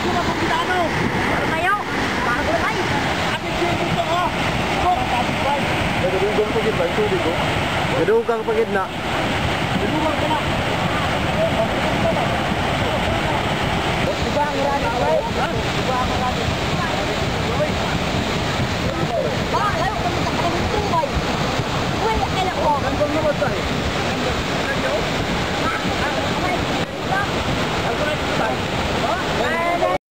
na kung gitano. Para kayo. Para ko tayo. Atin siya dito ko. Nagdugang pagid ba? Tubig ko. Nagdugang pagid na. Nagdugang ka na.